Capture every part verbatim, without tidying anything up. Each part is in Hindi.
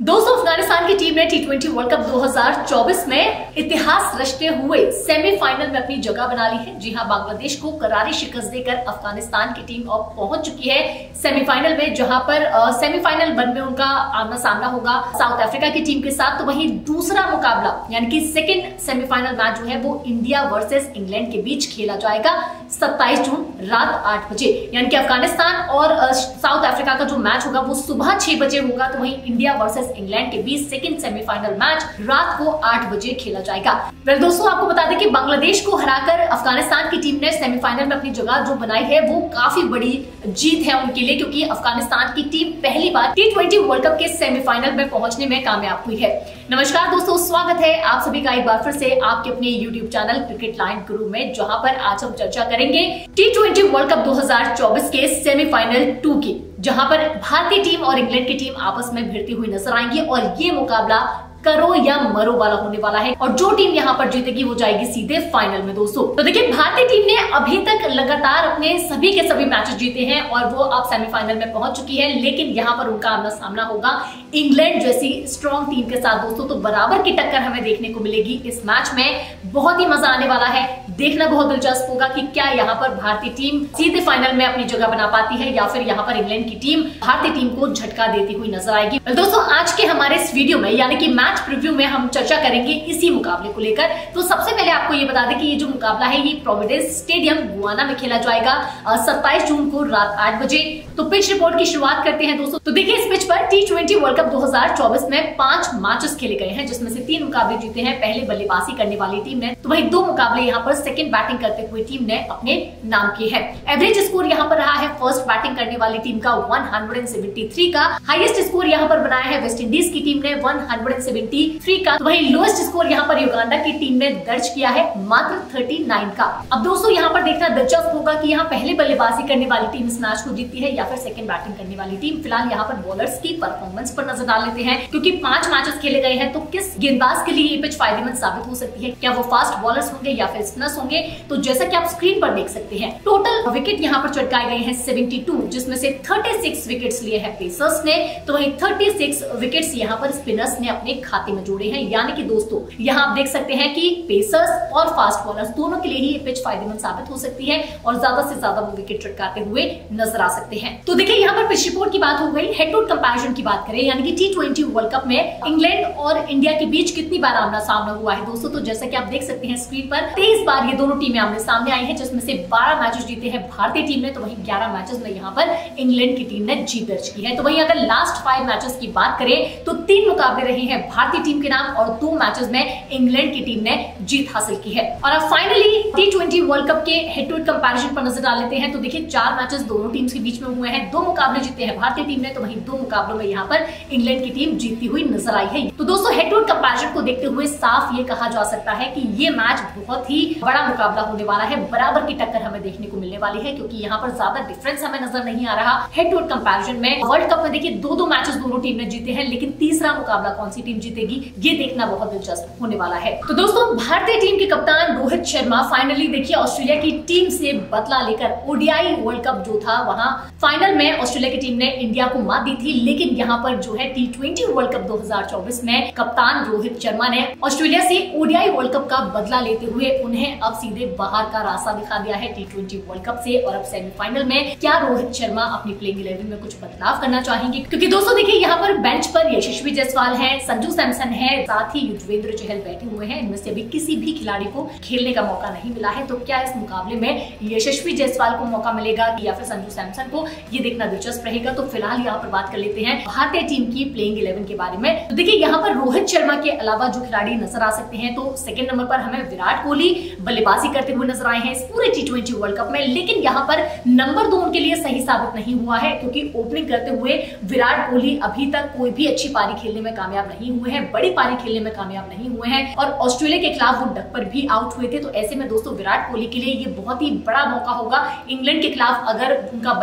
दोस्तों, अफगानिस्तान की टीम ने टी ट्वेंटी वर्ल्ड कप दो हज़ार चौबीस में इतिहास रचते हुए सेमीफाइनल में अपनी जगह बना ली है। जी हां, बांग्लादेश को करारी शिकस्त देकर अफगानिस्तान की टीम अब पहुंच चुकी है सेमीफाइनल में, जहां पर सेमीफाइनल वन में उनका आमना सामना होगा साउथ अफ्रीका की टीम के साथ। तो वहीं दूसरा मुकाबला यानी कि सेकेंड सेमीफाइनल मैच जो है वो इंडिया वर्सेस इंग्लैंड के बीच खेला जाएगा सत्ताईस जून रात आठ बजे। यानी कि अफगानिस्तान और साउथ अफ्रीका का जो मैच होगा वो सुबह छह बजे होगा। तो वहीं इंडिया वर्सेस इंग्लैंड के बीच सेकंड सेमीफाइनल मैच रात को आठ बजे खेला जाएगा। वेल दोस्तों, आपको बता दें कि बांग्लादेश को हराकर अफगानिस्तान की टीम ने सेमीफाइनल में अपनी जगह जो बनाई है वो काफी बड़ी जीत है उनके लिए, क्योंकि अफगानिस्तान की टीम पहली बार टी ट्वेंटी वर्ल्ड कप के सेमीफाइनल में पहुंचने में कामयाब हुई है। नमस्कार दोस्तों, स्वागत है आप सभी का एक बार फिर से आपके अपने यूट्यूब चैनल क्रिकेट लाइन गुरु में, जहां पर आज हम चर्चा करेंगे टी ट्वेंटी वर्ल्ड कप दो हज़ार चौबीस के सेमीफाइनल टू की, जहां पर भारतीय टीम और इंग्लैंड की टीम आपस में भिड़ती हुई नजर आएंगी और ये मुकाबला करो या मरो वाला होने वाला है और जो टीम यहाँ पर जीतेगी वो जाएगी सीधे फाइनल में। दोस्तों तो देखिए, भारतीय टीम ने अभी तक लगातार अपने सभी के सभी मैचेस जीते हैं और वो अब सेमीफाइनल में पहुंच चुकी है, लेकिन यहाँ पर उनका आमना सामना होगा इंग्लैंड जैसी स्ट्रॉन्ग टीम के साथ। दोस्तों तो बराबर की टक्कर हमें देखने को मिलेगी इस मैच में, बहुत ही मजा आने वाला है। देखना बहुत दिलचस्प होगा कि क्या यहाँ पर भारतीय टीम सीधे फाइनल में अपनी जगह बना पाती है या फिर यहाँ पर इंग्लैंड की टीम भारतीय टीम को झटका देती हुई नजर आएगी। दोस्तों आज के हमारे इस वीडियो में यानी कि मैच प्रीव्यू में हम चर्चा करेंगे इसी मुकाबले को लेकर। तो सबसे पहले आपको ये बता दें कि ये जो मुकाबला है ये प्रोविडेंस स्टेडियम गुआना में खेला जाएगा सत्ताईस जून को रात आठ बजे। तो पिच रिपोर्ट की शुरुआत करते हैं दोस्तों। तो देखिए, इस पिच पर टी ट्वेंटी वर्ल्ड कप दो हज़ार चौबीस में पांच मैचेस खेले गए हैं, जिसमें से तीन मुकाबले जीते हैं पहले बल्लेबाजी करने वाली टीम ने, तो वहीं दो मुकाबले यहाँ पर सेकंड बैटिंग करते हुए टीम ने अपने नाम किए हैं। एवरेज स्कोर यहाँ पर रहा है फर्स्ट बैटिंग करने वाली टीम का एक सौ तिहत्तर का, हाईएस्ट स्कोर यहाँ पर बनाया है वेस्ट इंडीज की टीम ने एक सौ तिहत्तर का, तो वहीं लोएस्ट स्कोर यहाँ पर युगांडा की टीम ने दर्ज किया है मात्र उनतालीस का। अब दोस्तों यहाँ पर देखना दिलचस्प होगा कि यहाँ पहले बल्लेबाजी करने वाली टीम इस मैच को जीतती है या फिर सेकंड बैटिंग करने वाली टीम। फिलहाल यहाँ पर बॉलर्स की परफॉर्मेंस पर नजर डाल लेते हैं, क्योंकि पांच मैचेस खेले गए हैं तो किस गेंदबाज के लिए ये पिच फायदेमंद साबित हो सकती है, क्या वो फास्ट बॉलर्स होंगे या फिर स्पिनर्स होंगे। तो जैसा कि आप स्क्रीन पर देख सकते हैं, टोटल विकेट यहाँ पर चटकाए गए हैं बहत्तर, जिसमें से छत्तीस विकेट्स लिए हैं पेसर्स ने, तो वहीं छत्तीस विकेट्स यहाँ पर स्पिनर्स ने अपने खाते में जोड़े हैं। यानी कि दोस्तों यहाँ आप देख सकते हैं कि पेसर्स और फास्ट बॉलर्स दोनों के लिए ही ये पिच फायदेमंद साबित हो सकती है और ज्यादा से ज्यादा वो विकेट चटकाते हुए नजर आ सकते हैं। तो देखिए, यहाँ पर पिच रिपोर्ट की बात हो गई। हेड टू हेड कंपैरिजन की बात करें, यानी कि टी ट्वेंटी वर्ल्ड कप में इंग्लैंड और इंडिया के बीच कितनी बार आमना सामना हुआ है दोस्तों, तो जैसा कि आप देख सकते हैं स्क्रीन पर तेईस बार ये दोनों टीमें आमने सामने आई हैं, जिसमें से बारह मैचेस जीते हैं भारतीय टीम ने, तो वहीं ग्यारह मैचेस में यहाँ पर इंग्लैंड की टीम ने जीत दर्ज की है। तो वहीं अगर लास्ट फाइव मैचेस की बात करें तो तीन मुकाबले रहे हैं भारतीय टीम के नाम और दो मैचेस में इंग्लैंड की टीम ने जीत हासिल की है। और अब finally T twenty world cup के हेड टू हेड कंपैरिजन पर नजर डाल लेते हैं। तो देखिए, चार मैचेस दोनों टीम्स के बीच में हुए हैं, दो मुकाबले जीते हैं भारतीय टीम ने, तो वहीं दो मुकाबलों में यहाँ पर इंग्लैंड की टीम जीतती हुई नजर आई है। तो दोस्तों हेड टू हेड कंपैरिजन को देखते हुए साफ ये कहा जा सकता है कि ये मैच बहुत ही बड़ा मुकाबला होने वाला है, बराबर की टक्कर हमें देखने को मिलने वाली है, क्योंकि यहाँ पर ज्यादा डिफरेंस हमें नजर नहीं आ रहा। हेड टू हेड कंपैरिजन में वर्ल्ड कप में देखिए दो दो मैचेस दोनों टीम ने जीते हैं, लेकिन तीसरा मुकाबला कौन सी टीम जीतेगी ये देखना बहुत दिलचस्प होने वाला है। तो दोस्तों भारतीय टीम के कप्तान रोहित शर्मा फाइनली देखिए ऑस्ट्रेलिया की टीम से बदला लेकर ओडीआई वर्ल्ड कप जो था वहां फाइनल में ऑस्ट्रेलिया की टीम ने इंडिया को मात दी थी, लेकिन यहाँ पर जो है टी ट्वेंटी वर्ल्ड कप दो हज़ार चौबीस में कप्तान रोहित शर्मा ने ऑस्ट्रेलिया से ओडीआई वर्ल्ड कप का बदला लेते हुए उन्हें अब सीधे बाहर का रास्ता दिखा दिया है टी ट्वेंटी वर्ल्ड कप से। और अब सेमीफाइनल में क्या रोहित शर्मा अपनी प्लेइंग इलेवन में कुछ बदलाव करना चाहेंगे, क्योंकि दोस्तों देखिए यहाँ पर बेंच पर यशस्वी जायसवाल है, संजू सैमसन है, साथ ही युजवेंद्र चहल बैठे हुए हैं। इनमें से अभी किसी भी खिलाड़ी को खेलने का मौका नहीं मिला है, तो क्या इस मुकाबले में यशस्वी जायसवाल को मौका मिलेगा या फिर संजू सैमसन को, ये देखना दिलचस्प रहेगा। तो फिलहाल यहाँ पर बात कर लेते हैं भारतीय टीम की प्लेइंग इलेवन के बारे में। तो देखिए यहाँ पर रोहित शर्मा के अलावा जो खिलाड़ी नजर आ सकते हैं, तो सेकंड नंबर पर हमें विराट कोहली बल्लेबाजी करते हुए नजर आए हैं इस पूरे टी ट्वेंटी वर्ल्ड कप में, लेकिन यहाँ पर नंबर दो उनके लिए सही साबित नहीं हुआ है, क्योंकि ओपनिंग करते हुए विराट कोहली अभी तक कोई भी अच्छी पारी खेलने में कामयाब नहीं हुए हैं, बड़ी पारी खेलने में कामयाब नहीं हुए हैं और ऑस्ट्रेलिया के खिलाफ वो डक पर भी आउट हुए थे। तो ऐसे में दोस्तों विराट कोहली के लिए ये बहुत ही बड़ा मौका होगा इंग्लैंड के खिलाफ, अगर उनका बल्ला नहीं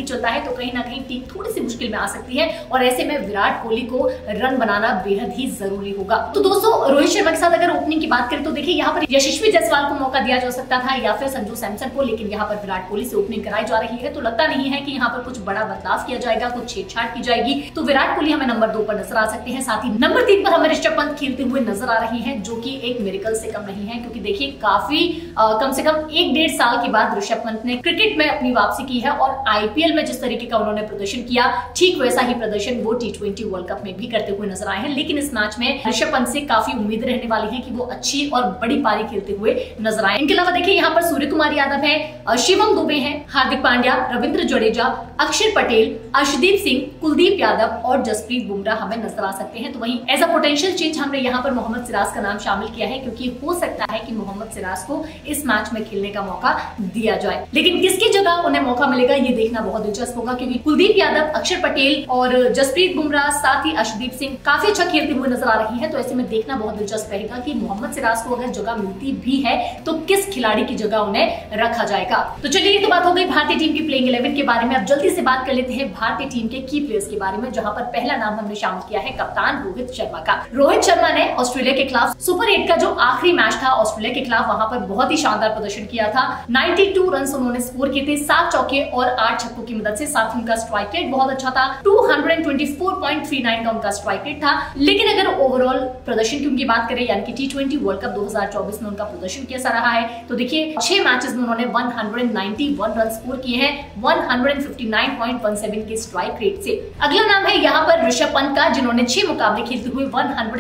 चलता है तो कहीं ना कहीं टीम थोड़ी सी मुश्किल में आ सकती है और ऐसे में विराट कोहली को रन बनाना बेहद ही जरूरी होगा। तो दोस्तों रोहित शर्मा के साथ अगर ओपनिंग की बात करें तो देखिए यहाँ पर यशस्वी जायसवाल को मौका दिया जा सकता था या फिर संजू सैमसन को, लेकिन यहाँ पर विराट कोहली से ओपनिंग कराई जा रही है तो लगता नहीं है कि यहाँ पर कुछ बड़ा बदलाव किया जाएगा, कुछ छेड़छाड़ की जाएगी। तो विराट कोहली हमें नंबर दो पर नजर आ सकते हैं। साथ ही नंबर तीन पर हमें ऋषभ पंत खेलते हुए नजर आ रही है, जो की एक मिरेकल से कम नहीं है, क्योंकि देखिए काफी आ, कम से कम एक डेढ़ साल के बाद ऋषभ पंत ने क्रिकेट में अपनी वापसी की है और आईपीएल में जिस तरीके का उन्होंने प्रदर्शन किया ठीक वैसा ही प्रदर्शन वो टी ट्वेंटी वर्ल्ड कप में भी करते हुए नजर आए हैं। लेकिन इस मैच में ऋषभ पंत से काफी उम्मीद रहने वाली है कि वो अच्छी और बड़ी पारी खेलते हुए नजर आए। इनके अलावा देखिए यहाँ पर सूर्य कुमार यादव है, शिवम दुबे हैं, हार्दिक पांड्या, रविंद्र जडेजा, अक्षर पटेल, अर्शदीप सिंह, कुलदीप यादव और जसप्रीत बुमराह हमें नजर आ सकते हैं। तो वहीं एज अ पोटेंशियल चेंज हमने यहाँ पर मोहम्मद सिराज का नाम शामिल किया है, क्योंकि हो सकता है कि मोहम्मद सिराज को इस मैच में खेलने का मौका दिया जाए। लेकिन किसकी जगह उन्हें मौका मिलेगा ये देखना बहुत दिलचस्प होगा, क्योंकि कुलदीप यादव, अक्षर पटेल और जसप्रीत बुमराह साथ ही अर्शदीप सिंह काफी अच्छा खेलते हुए नजर आ रही है। तो ऐसे में देखना बहुत दिलचस्प रहेगा कि मोहम्मद सिराज को अगर जगह मिलती भी है तो किस खिलाड़ी की जगह उन्हें रखा जाएगा। तो चलिए ये तो बात हो गई भारतीय टीम की प्लेइंग इलेवन के बारे में। अब जल्दी से बात कर लेते हैं भारतीय टीम के की प्लेयर्स के बारे में, जहां पर पहला नाम हमने शामिल किया है कप्तान रोहित शर्मा का। रोहित शर्मा ने ऑस्ट्रेलिया के खिलाफ सुपर एट का जो आखिरी मैच था ऑस्ट्रेलिया के खिलाफ, वहां पर बहुत ही शानदार प्रदर्शन किया था। बानवे रन उन्होंने स्कोर किए थे, सात चौके और आठ छक्कों की मदद से। साथ ही उनका स्ट्राइक रेट बहुत अच्छा था, दो सौ चौबीस पॉइंट तीन नौ का उनका स्ट्राइक रेट था। लेकिन अगर ओवरऑल प्रदर्शन की उनकी बात करें, यानी कि टी ट्वेंटी वर्ल्ड कप दो हज़ार चौबीस में उनका प्रदर्शन कैसा रहा है, तो देखिए छह मैचेस में उन्होंने एक सौ इक्यानवे रन स्कोर किए हैं, एक सौ उनसठ पॉइंट एक सात के स्ट्राइक रेट से। अगला नाम है यहाँ पर ऋषभ पंत का, जिन्होंने छह मुकाबले खेलते हुए एक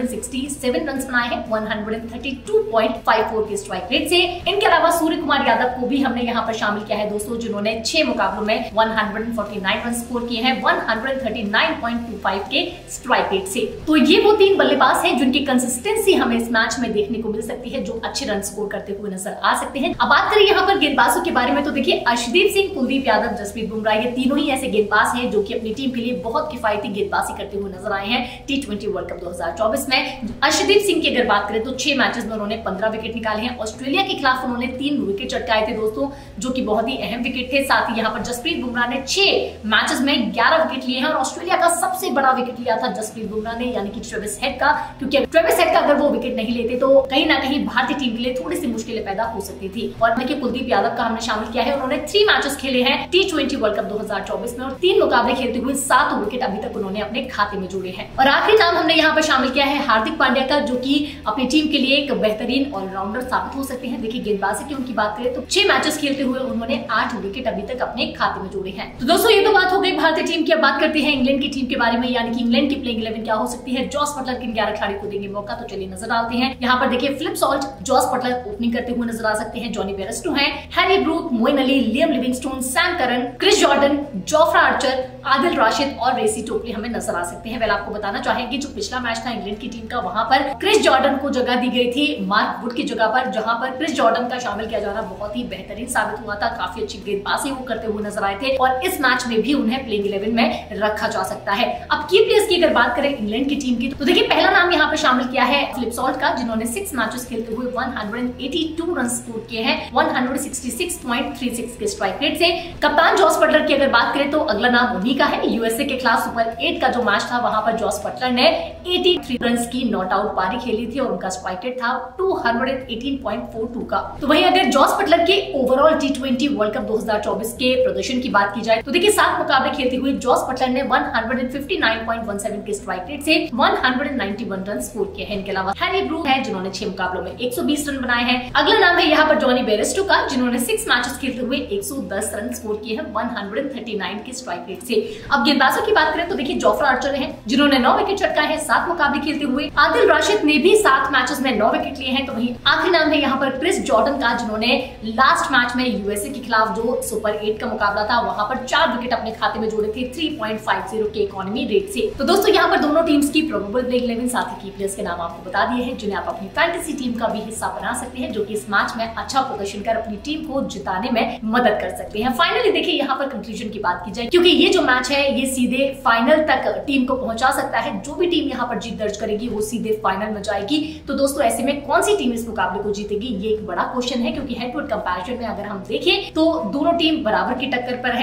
सौ सरसठ रन बनाए हैं, एक सौ बत्तीस पॉइंट पाँच चार के स्ट्राइक रेट से। इनके अलावा सूर्य कुमार यादव को भी हमने यहाँ पर शामिल किया है दोस्तों, जिन्होंने छह मुकाबलों में एक सौ उनचास रन स्कोर किए हैं, एक सौ उनतालीस पॉइंट दो पाँच के स्ट्राइक रेट से। तो ये वो तीन बल्लेबाज हैं जिनकी कंसिस्टेंसी हमें इस मैच में देखने को मिल सकती है, जो अच्छे रन स्कोर करते हुए नजर आ सकते हैं। अब बात करें यहाँ पर गेंदबाजों के बारे में, तो देखिए अर्शदीप सिंह, कुलदीप यादव, जसप्रीत बुमराह ये तीनों ही ऐसे गेंदबाज हैं जो कि अपनी टीम के लिए बहुत किफायती गेंदबाजी करते हुए नजर आए हैं टी ट्वेंटी वर्ल्ड कप दो हज़ार चौबीस में। अर्शदीप सिंह की अगर बात करें तो छह मैचेस में उन्होंने पंद्रह विकेट निकाले हैं। ऑस्ट्रेलिया के खिलाफ उन्होंने तीन विकेट चटकाए थे दोस्तों, जो कि बहुत ही अहम विकेट थे। साथ ही यहाँ पर जसप्रीत बुमराह ने छह मैचेस में ग्यारह विकेट लिए हैं और ऑस्ट्रेलिया का सबसे बड़ा विकेट लिया था जसप्रीत बुमराह ने, यानी कि ट्रेविस हेड का, क्योंकि ट्रेविस हेड का अगर वो विकेट नहीं लेते तो कहीं ना कहीं भारतीय टीम के लिए थोड़ी सी मुश्किलें पैदा हो सकती थी। और देखिए कुलदीप यादव का हमने शामिल किया है, उन्होंने थ्री मैचेस खेले हैं टी ट्वेंटी वर्ल्ड कप दो हज़ार चौबीस में और तीन मुकाबले खेलते हुए सात विकेट अभी तक उन्होंने अपने खाते में जोड़े हैं। और आखिरी नाम हमने यहाँ पर शामिल किया है हार्दिक पांड्या का, जो कि अपनी टीम के लिए एक बेहतरीन ऑलराउंडर साबित हो सकते हैं। देखिए गेंदबाजी की उनकी बात करें तो छह मैचेस खेलते हुए उन्होंने आठ विकेट अभी तक अपने खाते में जोड़े हैं। तो दोस्तों ये तो बात हो गई भारतीय टीम की। अब बात करते हैं इंग्लैंड की टीम के बारे में, यानी कि इंग्लैंड की प्लेइंग इलेवन क्या हो सकती है, जॉस बटलर किन ग्यारह खिलाड़ी को देंगे मौका, तो चलिए नजर डालते हैं। यहाँ पर देखिए Philip Salt, Jos Buttler opening करते हुए नजर आ सकते हैं, जॉनी बेयरस्टो हैं, Harry Brook, Moeen Ali, Liam Livingstone, Sam Curran, Chris Jordan, Jofra Archer, Adil Rashid और रेसी टोपली हमें नजर आ सकते हैं। वेल आपको बताना चाहेंगे जो पिछला मैच था इंग्लैंड की टीम का, वहां पर क्रिस जॉर्डन को जगह दी गई थी मार्क वुड की जगह पर, जहां पर क्रिस जॉर्डन का शामिल किया जाना बहुत ही बेहतरीन साबित हुआ था। काफी अच्छी गेंदबाजी वो करते हुए नजर आए थे और इस मैच में भी उन्हें प्लेइंग इलेवन में रखा जा सकता है। अब की प्लेयर्स की अगर बात करें इंग्लैंड की टीम की, तो देखिए पहला नाम यहाँ पर शामिल किया है फिलिप सॉल्ट का, जिन्होंने सिक्स मैचेस खेलते हुए एक सौ बयासी रन स्कोर किए हैं, एक सौ छियासठ पॉइंट तीन छह के स्ट्राइक रेट से। कप्तान जॉस बटलर की अगर बात करें तो अगला नाम उन्हीं का है। यूएसए के खिलाफ सुपर एट का जो मैच था वहां पर जॉस बटलर ने तिरासी रन की नॉट आउट पारी खेली थी और उनका स्ट्राइक रेट था दो सौ अठारह पॉइंट चार दो का। तो वहीं अगर जॉस बटलर के overall T twenty world cup दो हज़ार चौबीस के प्रदर्शन की बात की जाए तो देखिए सात मुकाबले खेलते हुए जॉस बटलर ने एक सौ उनसठ पॉइंट एक सात के स्ट्राइक रेट से एक सौ इक्यानवे रन स्कोर किए हैं। इनके अलावा हैरी ब्रूक है, जिन्होंने छह मुकाबलों में एक सौ बीस रन बनाए हैं। अगला नाम है यहाँ पर जॉनी बेयरस्टो का, जिन्होंने सिक्स मैचेस खेलते हुए एक सौ दस रन स्कोर किए हैं एक सौ उनतालीस के स्ट्राइक रेट से। अब गेंदबाजों की बात करें तो देखिए जोफ्रा आर्चर हैं, जिन्होंने नौ विकेट चटकाए हैं सात मुकाबले खेलते हुए। आदिल राशिद ने भी सात मैचेस में नौ विकेट लिए हैं। तो वहीं आखिरी नाम है यहाँ पर क्रिस जॉर्डन का, जिन्होंने लास्ट मैच में यूएसए के खिलाफ जो सुपर एट का मुकाबला था वहां पर चार विकेट अपने खाते में जोड़े थे तीन पॉइंट पाँच शून्य के इकोनॉमी रेट से। तो दोस्तों यहाँ पर दोनों टीम्स की प्रोबेबल प्लेइंग इलेवन साथ ही की प्लेयर्स के नाम आपको बता दिए हैं, जिन्हें आप अपनी फैंटेसी टीम का भी हिस्सा बना सकते हैं, जो कि इस मैच में अच्छा प्रदर्शन कर अपनी टीम को जिताने में मदद कर सकते हैं। फाइनली देखिए यहाँ पर कंक्लूजन की बात की जाए, क्योंकि ये जो मैच है ये सीधे फाइनल तक टीम को पहुंचा सकता है। जो भी टीम यहाँ पर जीत दर्ज करेगी वो सीधे फाइनल में जाएगी। तो दोस्तों ऐसे में कौन सी टीम इस मुकाबले को जीतेगी ये एक बड़ा क्वेश्चन है, क्योंकि हेड टू हेड कंपैरिजन में अगर हम देखें तो दोनों टीम बराबर की टक्कर पर है।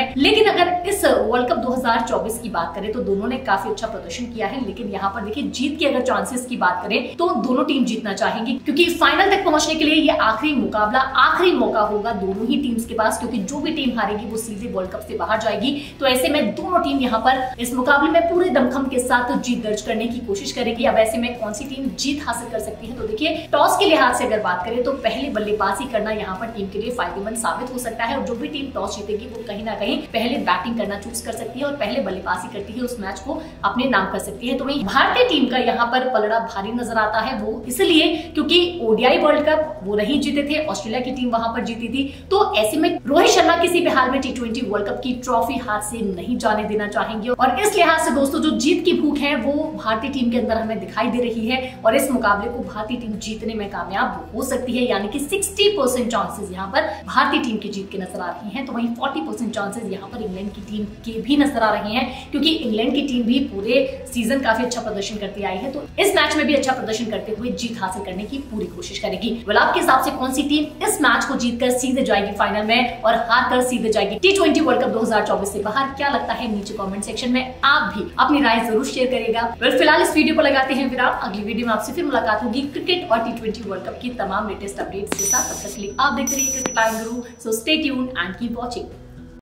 लेकिन अगर इस वर्ल्ड कप दो हज़ार चौबीस की बात करें तो दोनों ने काफी अच्छा प्रदर्शन किया है। लेकिन यहाँ पर देखिए जीत की अगर चांसेस की बात करें तो दोनों टीम जीतना चाहेंगी, क्योंकि फाइनल तक पहुंचने के लिए ये आखिरी मुकाबला, आखिरी मौका होगा दोनों ही टीम्स के पास, क्योंकि जो भी टीम हारेगी वो सीधे वर्ल्ड कप से बाहर जाएगी। तो ऐसे में दोनों टीम यहाँ पर इस मुकाबले में पूरे दमखम के साथ जीत दर्ज करने की कोशिश करेगी। अब ऐसे में कौन सी टीम जीत हासिल कर सकती है, तो देखिए टॉस के लिहाज से अगर बात करें तो पहले बल्लेबाजी करना यहाँ पर टीम के लिए फायदेमंद साबित हो सकता है, और जो भी टीम टॉस जीतेगी वो कहीं ना कहीं पहले बैटिंग करना चूज कर सकती है और पहले बल्लेबाजी करती है, उस मैच को अपने नाम कर सकती है। तो वहीं भारतीय टीम का यहाँ पर पलड़ा भारी नजर आता है, वो इसलिए क्योंकि ओडीआई वर्ल्ड कप वो नहीं जीते थे, ऑस्ट्रेलिया की टीम वहां पर जीती थी। तो ऐसे में रोहित शर्मा किसी भी हाल में टी ट्वेंटी वर्ल्ड कप की ट्रॉफी हाथ से नहीं जाने देना चाहेंगे, और इस लिहाज से दोस्तों जो जीत की भूख है वो भारतीय टीम के अंदर हमें दिखाई दे रही है, और इस मुकाबले को भारतीय टीम जीतने में कामयाब हो सकती है। यानी कि साठ परसेंट चांसेस यहाँ पर भारतीय टीम की जीत के नजर आ रही हैं, तो वहीं चालीस परसेंट चांसेस यहाँ पर इंग्लैंड की टीम के भी नजर आ रहे हैं, क्योंकि इंग्लैंड की टीम भी पूरे सीजन काफी अच्छा प्रदर्शन करती आई है। तो इस मैच में भी अच्छा प्रदर्शन करते हुए जीत हासिल करने की पूरी कोशिश करेगी। वेल आपके हिसाब से कौन सी टीम इस मैच को जीतकर सीधे जाएगी फाइनल में और हार कर सीधे जाएगी टी ट्वेंटी वर्ल्ड कप दो हज़ार चौबीस से बाहर? क्या लगता है नीचे कमेंट सेक्शन में आप भी अपनी राय जरूर शेयर करेगा। वेल फिलहाल इस वीडियो को लगाते हैं विराम, अगली वीडियो में आपसे फिर मुलाकात होगी क्रिकेट और टी ट्वेंटी वर्ल्ड कप की तमाम लेटेस्ट अपडेट्स के साथ। तब तक के लिए आप देखते रहिए cricket line guru. So stay tuned and keep watching.